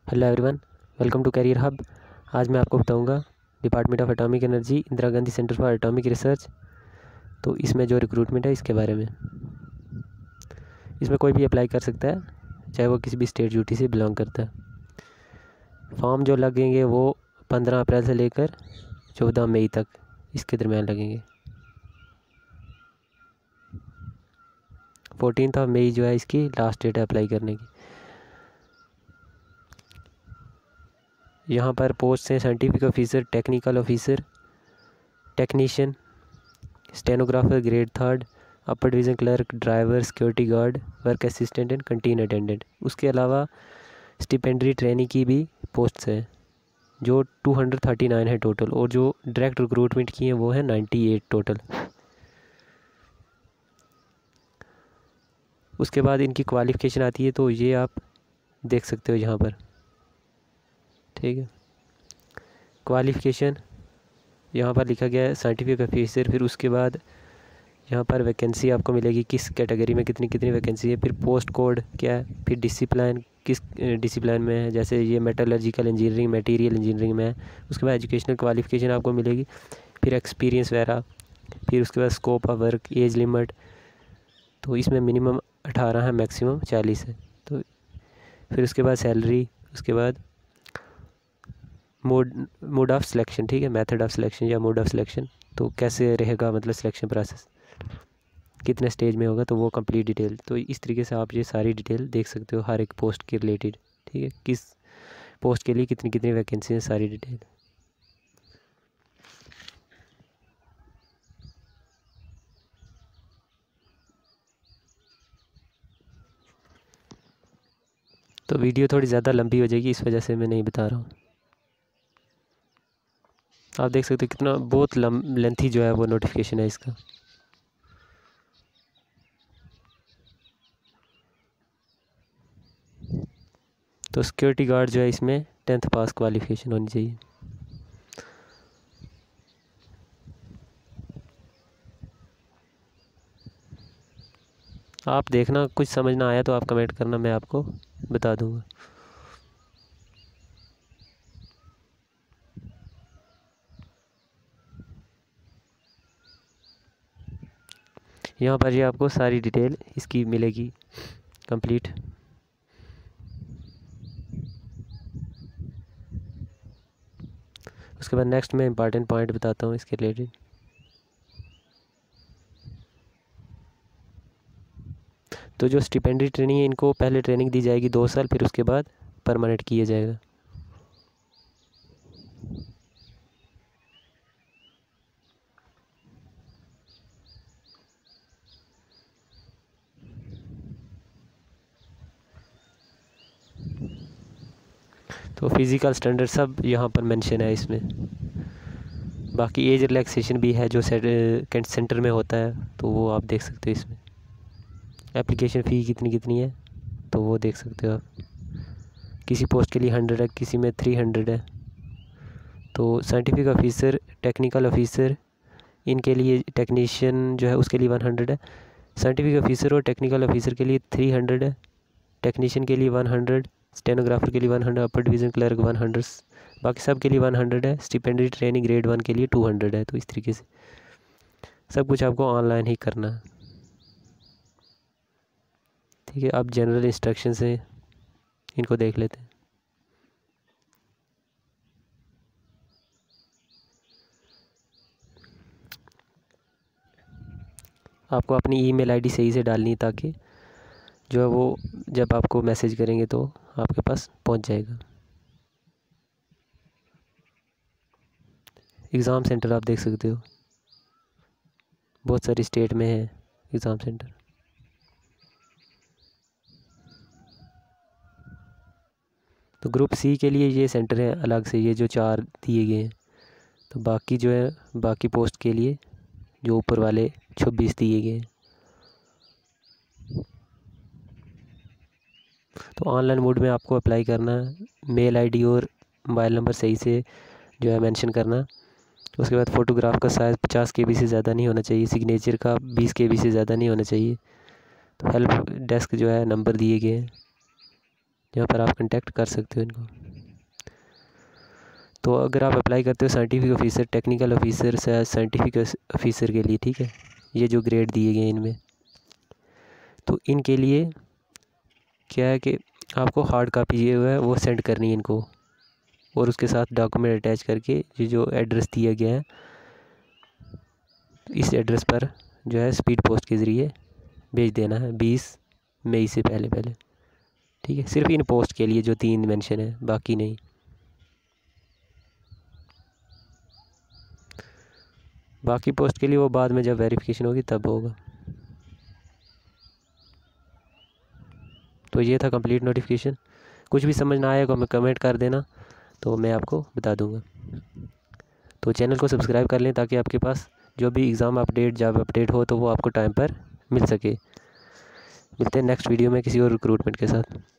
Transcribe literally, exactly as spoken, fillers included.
Hello everyone, welcome to career hub. आज मैं आपको बताऊंगा department of atomic energy, Indira Gandhi centre for atomic research. तो इसमें जो रिक्रूटमेंट है इसके बारे में। इसमें कोई भी अप्लाई कर सकता है, चाहे वो किसी भी स्टेट ड्यूटी से बिलोंग करता है। फॉर्म जो लगेंगे वो पंद्रह अप्रैल से लेकर चौदह मई तक इसके दरमियान लगेंगे। फोर्टीन ऑफ मई जो है इसकी लास्ट डेट है अप्लाई करने की। यहाँ पर पोस्ट हैं scientific officer, technical officer, technician, stenographer grade third, upper division clerk, driver, security guard, work assistant and canteen attendant. उसके अलावा स्टिपेंडरी ट्रेनिंग की भी पोस्ट्स हैं जो दो सौ उनतालीस है टोटल, और जो डायरेक्ट रिक्रूटमेंट की हैं वो है अट्ठानवे टोटल। उसके बाद इनकी क्वालिफ़िकेशन आती है, तो ये आप देख सकते हो यहाँ पर, ठीक है। क्वालिफ़िकेशन यहाँ पर लिखा गया है साइंटिफिक ऑफिसर। फिर उसके बाद यहाँ पर वैकेंसी आपको मिलेगी, किस कैटेगरी में कितनी कितनी वैकेंसी है। फिर पोस्ट कोड क्या है, फिर डिसिप्लिन किस डिसिप्लिन में है, जैसे ये मेटलर्जिकल इंजीनियरिंग, मटेरियल इंजीनियरिंग में है। उसके बाद एजुकेशनल क्वालिफ़िकेशन आपको मिलेगी, फिर एक्सपीरियंस वगैरह, फिर उसके बाद scope of work, age limit. तो इसमें मिनिमम अठारह है, मैक्सिमम चालीस है। तो फिर उसके बाद सैलरी, उसके बाद मोड मोड ऑफ सिलेक्शन, ठीक है, मेथड ऑफ सिलेक्शन या मोड ऑफ सिलेक्शन। तो कैसे रहेगा, मतलब सिलेक्शन प्रोसेस कितने स्टेज में होगा, तो वो कंप्लीट डिटेल। तो इस तरीके से आप ये सारी डिटेल देख सकते हो हर एक पोस्ट के रिलेटेड, ठीक है, किस पोस्ट के लिए कितनी कितनी वैकेंसी है, सारी डिटेल। तो वीडियो थोड़ी ज़्यादा लंबी हो जाएगी, इस वजह से मैं नहीं बता रहा हूँ। आप देख सकते हो कितना बहुत लेंथी जो है वो नोटिफिकेशन है इसका। तो सिक्योरिटी गार्ड जो है इसमें टेंथ पास क्वालिफिकेशन होनी चाहिए। आप देखना, कुछ समझ ना आया तो आप कमेंट करना, मैं आपको बता दूंगा। यहाँ पर ये आपको सारी डिटेल इसकी मिलेगी कंप्लीट। उसके बाद नेक्स्ट मैं इंपॉर्टेंट पॉइंट बताता हूँ इसके रिलेटेड। तो जो स्टिपेंडरी ट्रेनिंग है, इनको पहले ट्रेनिंग दी जाएगी दो साल, फिर उसके बाद परमानेंट किया जाएगा। तो फिज़िकल स्टैंडर्ड सब यहाँ पर मेंशन है इसमें। बाकी एज रिलैक्सेशन भी है जो सेंटर में होता है, तो वो आप देख सकते हो इसमें। एप्लीकेशन फ़ी कितनी कितनी है, तो वो देख सकते हो आप। किसी पोस्ट के लिए हंड्रेड है, किसी में थ्री हंड्रेड है। तो साइंटिफिक ऑफिसर, टेक्निकल ऑफिसर, इनके लिए टेक्नीशियन जो है उसके लिए वन हंड्रेड है। साइंटिफिक ऑफिसर और टेक्निकल ऑफिसर के लिए थ्री हंड्रेड है। टेक्नीशियन के लिए वन हंड्रेड, स्टेनोग्राफर के लिए one hundred, upper division clerk one hundred, बाकी सब के लिए वन हंड्रेड है। स्टिपेंडरी ट्रेनिंग ग्रेड वन के लिए टू हंड्रेड है। तो इस तरीके से सब कुछ आपको ऑनलाइन ही करना है, ठीक है। अब जनरल इंस्ट्रक्शन से इनको देख लेते हैं। आपको अपनी ईमेल आईडी सही से डालनी है, ताकि जो है वो जब आपको मैसेज करेंगे तो आपके पास पहुंच जाएगा। एग्ज़ाम सेंटर आप देख सकते हो, बहुत सारी स्टेट में है एग्ज़ाम सेंटर। तो ग्रुप सी के लिए ये सेंटर है अलग से, ये जो चार दिए गए हैं। तो बाकी जो है बाकी पोस्ट के लिए जो ऊपर वाले छब्बीस दिए गए हैं। तो ऑनलाइन मोड में आपको अप्लाई करना है। मेल आईडी और मोबाइल नंबर सही से जो है मेंशन करना। उसके बाद फ़ोटोग्राफ का साइज़ पचास के बी से ज़्यादा नहीं होना चाहिए। सिग्नेचर का बीस के बी से ज़्यादा नहीं होना चाहिए। तो हेल्प डेस्क जो है नंबर दिए गए हैं, यहाँ पर आप कांटेक्ट कर सकते हो इनको। तो अगर आप अप्लाई करते हो साइंटिफिक ऑफिसर, टेक्निकल ऑफिसर से साइंटिफिक ऑफिसर के लिए, ठीक है, ये जो ग्रेड दिए गए इनमें, तो इनके लिए क्या है कि आपको हार्ड कापी ये है वो सेंड करनी है इनको, और उसके साथ डॉक्यूमेंट अटैच करके ये जो एड्रेस दिया गया है इस एड्रेस पर जो है स्पीड पोस्ट के ज़रिए भेज देना है बीस मई से पहले पहले, ठीक है। सिर्फ इन पोस्ट के लिए जो तीन मेंशन है, बाकी नहीं। बाकी पोस्ट के लिए वो बाद में जब वेरिफिकेशन होगी तब होगा। तो ये था कंप्लीट नोटिफिकेशन। कुछ भी समझ ना आएगा मैं कमेंट कर देना, तो मैं आपको बता दूंगा। तो चैनल को सब्सक्राइब कर लें ताकि आपके पास जो भी एग्ज़ाम अपडेट, जॉब अपडेट हो तो वो आपको टाइम पर मिल सके। मिलते हैं नेक्स्ट वीडियो में किसी और रिक्रूटमेंट के साथ।